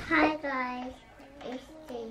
Hi guys, it's Stacy.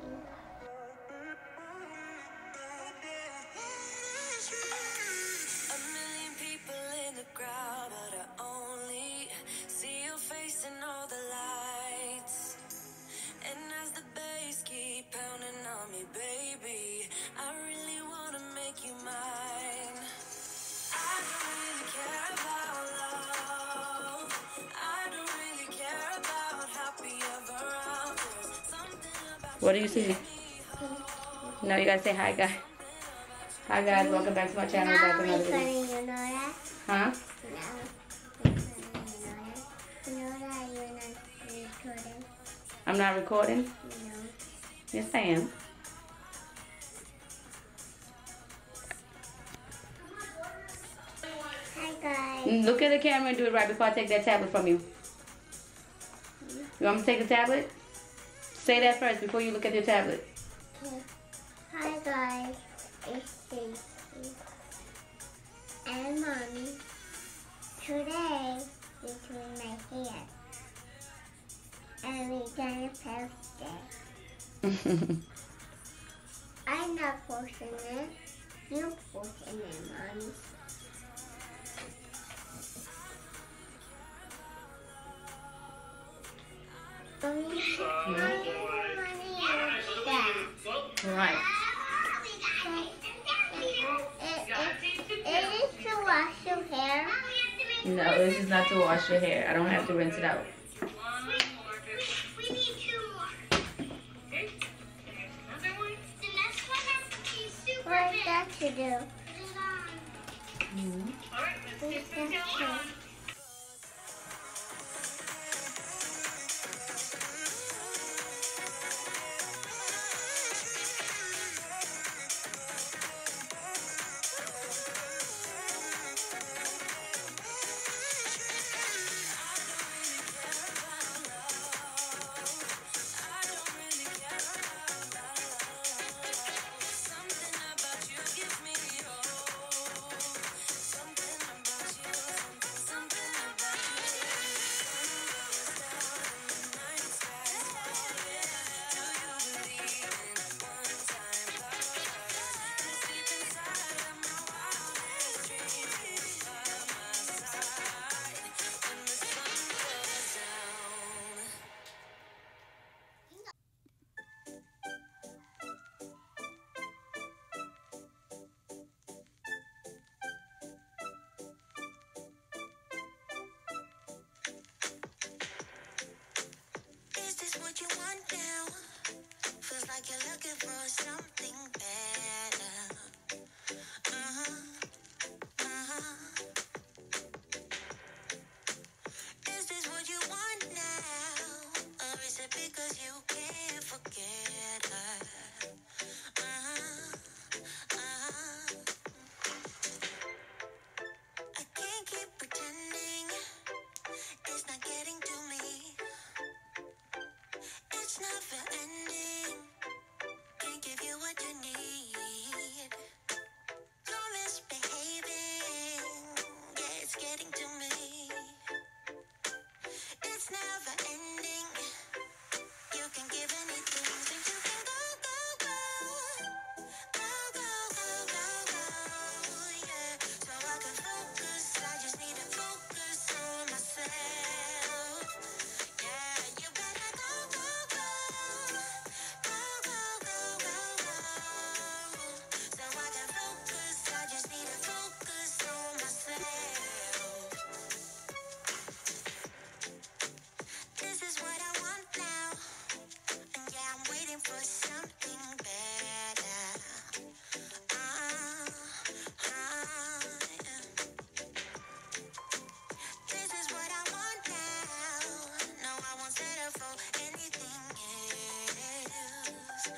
A million people in the crowd, but I only see your face in all the lights. And as the bass keep pounding on me, baby, I really wanna make you mine. I don't really care about love. I don't really care about happy ever after. Something about What do you see? No, you gotta say hi, guys. Hi, guys. Welcome back to my channel. Back Now to another video. recording, you know that? Huh? Now recording, you know that? You know that you're not recording? I'm not recording? No. Yes, I am. Hi guys. Look at the camera and do it right before I take that tablet from you. You want me to take the tablet? Say that first before you look at your tablet. Okay. Hi guys, it's Stacy. And Mommy. Today, we're doing my hair. And we're gonna post it. I'm not posting it. You're posting it, Mommy. Mommy, Right. It is to wash your hair. No, this is not to wash your hair. I don't have to rinse it out. We need two more. Okay. Another one. The next one has to be super What is that to do? All right. Let's get some tail on. Is this what you want now? Feels like you're looking for something better. Is this what you want now? Or is it because you can't forget her? I can't keep pretending it's not getting to me. It's never ending. Can't give you what you need. You're misbehaving. Yeah, it's getting to me. It's never ending. You can give anything, so you can go, go, go. Go, go, go, go, go. Yeah, so I can focus. I just need to focus on myself. Yeah, you better go, go, go. Go, go, go, go, go. So I can focus. I just need to focus on myself. This is what I want now. And yeah, I'm waiting for something better. Yeah. This is what I want now. No, I won't settle for anything else.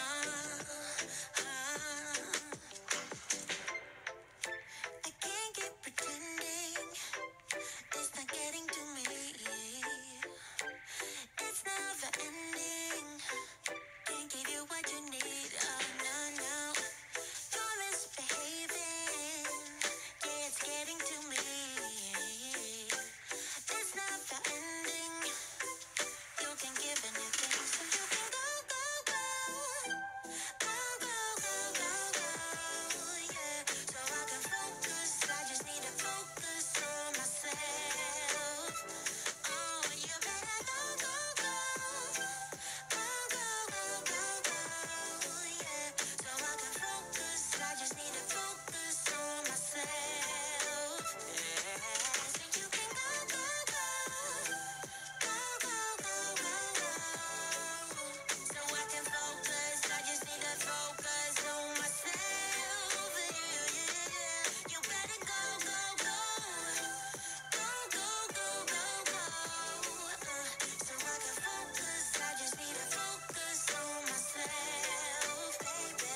I can't keep pretending it's not getting to me. It's never ending. Can't give you what you need. Oh no, no. You're misbehaving. Yeah, it's getting to me. It's never ending. You can give give anything so you can go, go, go. Go, go, go, go, go. Yeah, so I can focus. I just need to focus on myself. Oh, you better go, go, go. Go, go, go, go, go. Yeah, so I can focus. I just need to focus on myself. Yeah, so you can go, go, go. Go, go, go, go, go. So I can focus. I just need to focus on myself. Yeah, yeah, yeah. You better go, go, go. Go, go, go, go, go. So I can focus. I just need to focus on myself, baby,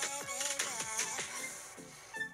baby.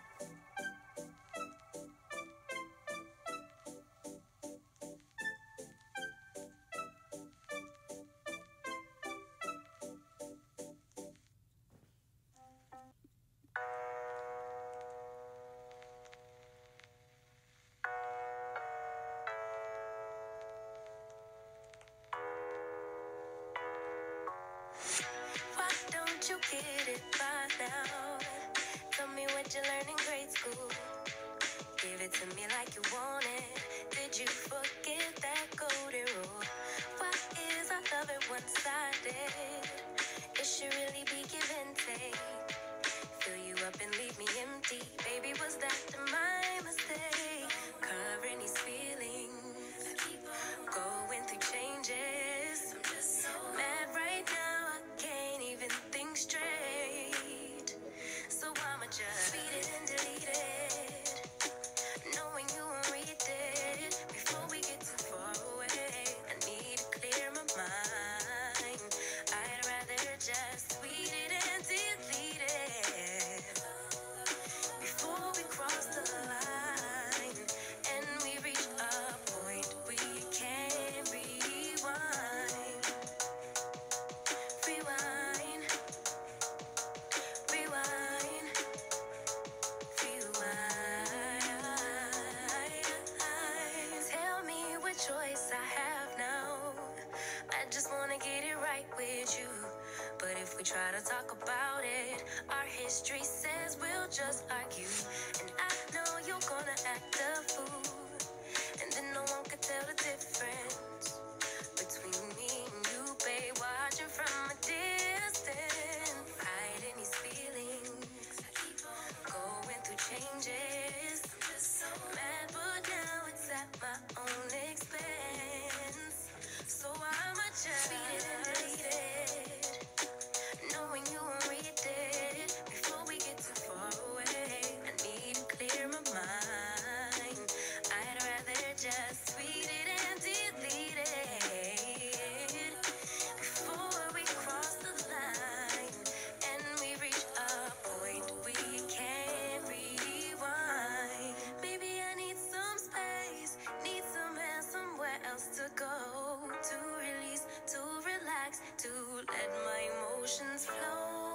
Why don't you get it by now? Tell me what you learned in grade school. Give it to me like you want it. Did you forget that golden rule? Why is our love at one-sided? It should really be give and take. Fill you up and leave me empty. Baby, was that my mistake? Covering these feelings, going through changes. I'm just so mad right now, I can't even think straight. So I'ma just read it and delete it, knowing you won't read it before we get too far away. I need to clear my mind. I'd rather just read it and delete it before we cross the line and we reach a point we can't rewind. Rewind, rewind, rewind. Tell me what choice I have now. I just wanna get it right with you. But if we try to talk about it, our history says we'll just argue. And I know you're gonna act a fool, and then no one could tell the difference between me and you, babe. Watching from a distance, hiding these feelings, going through changes. I'm just so mad, but now it's at my own expense. So I'ma just read it and delete it, knowing you won't read it before we get too far away. I need to clear my mind. I'd rather just read it and delete it before we cross the line and we reach a point we can't rewind. Maybe I need some space, need somewhere, somewhere else to go, to release, to relax, to let my emotions flow.